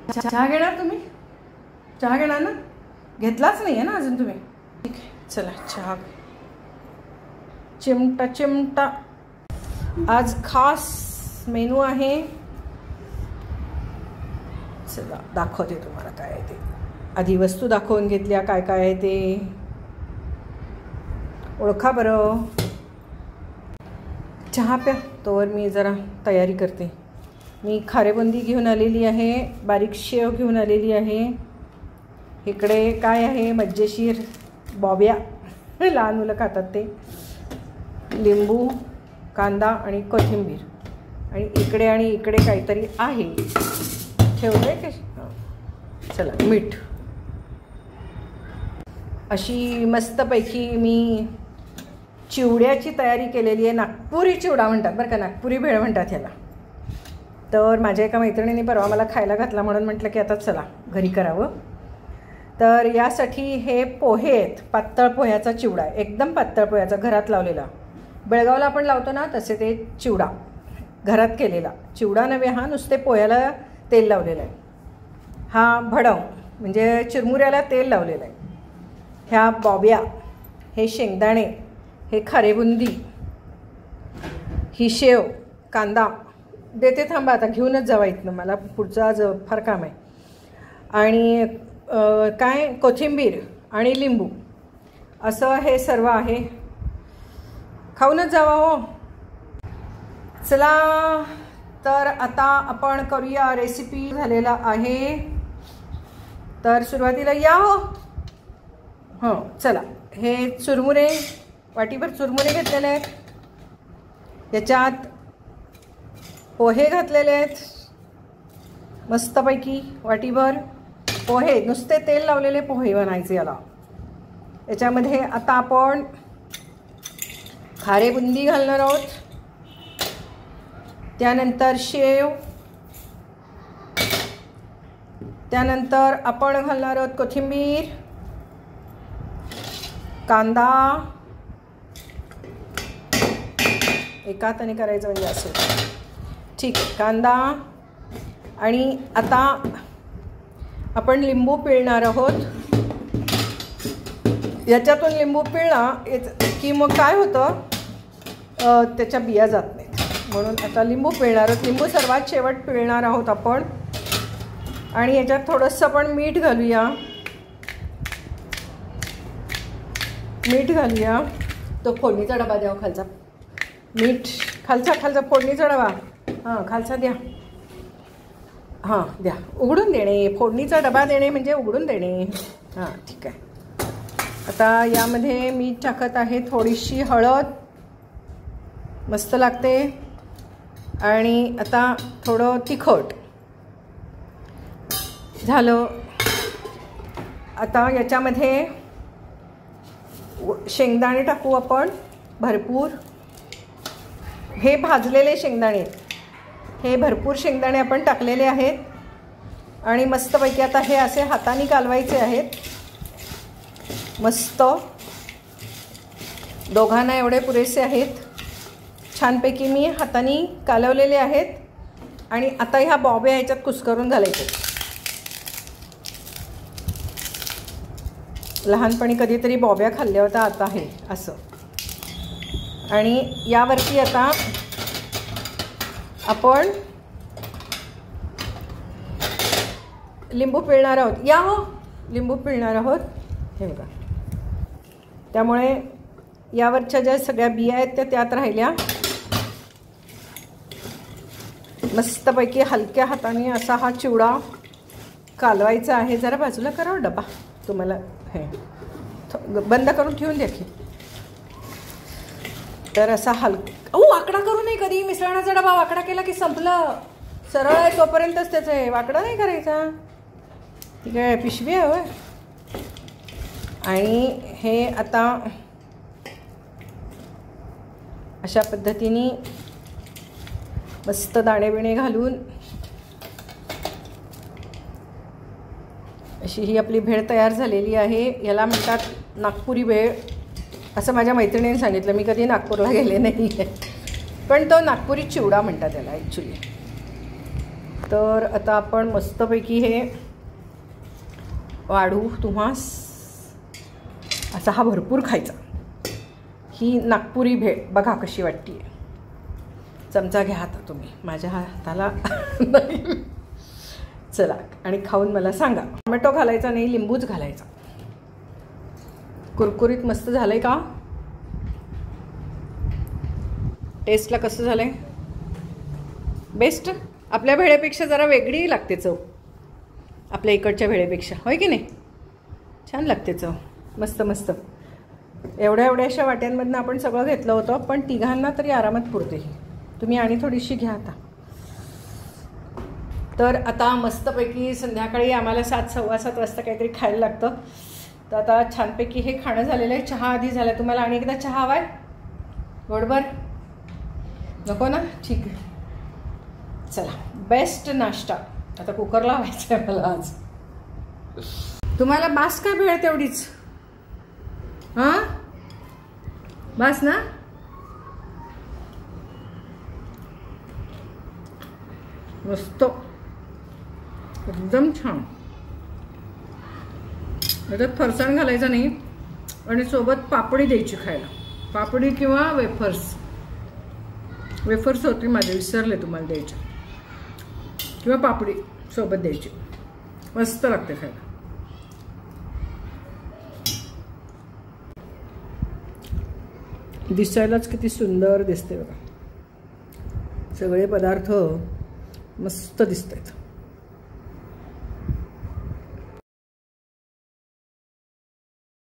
चहा घेणार तुम्ही? चहा घेणार ना? घेतलाच नाही आहे ना अजून तुम्ही? ठीक आहे, चला चहा. चिमटा चिमटा. आज खास मेनू आहे. चला दाखवते तुम्हाला काय आहे ते. आधी वस्तू दाखवून घेतल्या काय काय आहे ते. ओळखा बरं. चहा प्या तोवर मी जरा तयारी करते. मी खारेबुंदी घेऊन आलेली आहे, बारीक शेव घेऊन आलेली आहे. इकडे काय आहे, मज्जेशीर बॉब्या, लहान मुलं खातात ते, लिंबू, कांदा आणि कोथिंबीर. आणि इकडे काहीतरी आहे ठेवलं आहे की. चला मीठ. अशी मस्तपैकी मी चिवड्याची तयारी केलेली आहे. नागपुरी चिवडा म्हणतात बरं का, नागपुरी भेळ म्हणतात ह्याला. तर माझ्या एका मैत्रिणीने परवा मला खायला घातला म्हणून म्हटलं की आता चला घरी करावं. तर यासाठी हे पोहे आहेत. पातळ पोह्याचा चिवडा आहे, एकदम पातळ पोह्याचा, घरात लावलेला. बेळगावला आपण लावतो ना तसे ते चिवडा, घरात केलेला चिवडा नव्हे हा, नुसते पोह्याला तेल लावलेलं आहे. हा भडव म्हणजे चिरमुऱ्याला तेल लावलेलं आहे. ह्या बॉब्या, हे शेंगदाणे, हे खारेबुंदी, ही शेव, कांदा देते. थांबा आता घेऊनच जावा इथनं, मला पुढचं आज फार काम आहे. आणि काय कोथिंबीर आणि लिंबू असं हे सर्व आहे. खाऊनच जावा हो. चला तर आता आपण करूया. रेसिपी झालेला आहे तर सुरुवातीला या हो. हो चला. हे चुरमुरे, वाटीभर चुरमुरे घेतलेले आहेत. याच्यात पोहे घातलेले आहेत मस्तपैकी, वाटीभर पोहे, नुसते तेल लावलेले पोहे बनायचे याला. याच्यामध्ये आता आपण खारेबुंदी घालणार आहोत, त्यानंतर शेव, त्यानंतर आपण घालणार आहोत कोथिंबीर, कांदा. एका हाताने करायचं म्हणजे असं. ठीक, कांदा. आणि आता आपण लिंबू पिळणार आहोत. याच्यातून लिंबू पिळला की मग काय होतं, त्याच्या बिया जात नाहीत, म्हणून आता लिंबू पिळणार आहोत. लिंबू सर्वात शेवट पिळणार आहोत आपण. आणि याच्यात थोडंसं आपण मीठ घालूया. मीठ घालूया. तो फोडणीचा डबा द्या खालचा. मीठ खालचा फोडणीचा डबा. हां खालचा द्या. हां द्या. उघडून देणे, फोडणीचा डबा देणे म्हणजे उघडून देणे. हां ठीक आहे. आता यामध्ये मीठ टाकत आहे, थोडीशी हळद, मस्त लागते. आणि आता थोडं तिखट झालं. आता याच्यामध्ये शेंगदाणे टाकू आपण भरपूर. हे भाजलेले शेंगदाणे, हे भरपूर शेंगदाणे आपण टाकलेले आहेत. आणि मस्तपैकी आता हे असे हाताने कालवायचे आहेत. मस्त, दोघांना एवढे पुरेसे आहेत. छानपैकी मी हाताने कालवलेले आहेत. आणि आता ह्या बॉब्या ह्याच्यात कुस्करून घालायचे. लहानपणी कधीतरी बॉब्या खाल्ल्या होत्या, आता आहे असं. आणि यावरती आता आपण लिंबू पिळणार आहोत. या हो, लिंबू पिळणार आहोत. हे बघा. त्यामुळे यावरच्या ज्या सगळ्या बिया आहेत त्या त्यात राहिल्या. मस्तपैकी हलक्या हाताने असा हा चिवडा कालवायचा आहे. जरा बाजूला करा डबा, तुम्हाला हे बंद करून ठेवून द्या की. तर असा वाकडा करू नये कधी. मिसळणाचा डबा वाकडा केला की संपलं. सरळ आहे तोपर्यंतच त्याचं आहे, वाकडा नाही करायचा. ठीक आहे, पिशवी आहे होय. आणि हे आता अशा पद्धतीने मस्त दाणे बिणे घालून अशी ही आपली भेळ तयार झालेली आहे. याला म्हणतात नागपुरी भेळ असं माझ्या मैत्रिणीने सांगितलं. मी कधी नागपूरला गेले नाही आहे, पण तो नागपुरी चिवडा म्हणतात त्याला ॲक्च्युली. तर आता आपण मस्तपैकी हे वाढू तुम्हास. असा हा भरपूर खायचा. ही नागपुरी भेळ बघा कशी वाटते. चमचा घ्या आता तुम्ही, माझ्या हाताला नाही. चला आणि खाऊन मला सांगा. टोमॅटो घालायचा नाही, लिंबूच घालायचा. कुरकुरीत मस्त झालंय का? टेस्टला कसं झालंय? बेस्ट. आपल्या भेळेपेक्षा जरा वेगळी लागते चव, आपल्या इकडच्या भेळेपेक्षा, होय की नाही? छान लागते चव, मस्त मस्त. एवढ्याशा वाट्यांमधनं आपण सगळं घेतलं होतं, पण तिघांना तरी आरामात पुरते. तुम्ही आणि थोडीशी घ्या आता. तर आता मस्तपैकी संध्याकाळी आम्हाला 7, 7:15 वाजता काहीतरी खायला लागतं. तर आता छानपैकी हे खाणं झालेलं आहे. चहा आधी झाला. तुम्हाला आणि एकदा चहा हवा आहे? गोडभर नको ना? ठीक आहे, चला. बेस्ट नाश्ता. आता कुकर लावायचं आहे मला आज. तुम्हाला बास का भेळ तेवढीच? हां, बास ना? मस्त, एकदम छान. त्याच्यात फरसाण घालायचं नाही आणि सोबत पापडी द्यायची खायला. पापडी किंवा वेफर्स. वेफर्स होते माझे, विसरले तुम्हाला द्यायचे. किंवा पापडी सोबत द्यायची. मस्त लागते खायला. दिसायलाच किती सुंदर दिसते बघा. सगळे पदार्थ मस्त दिसतात.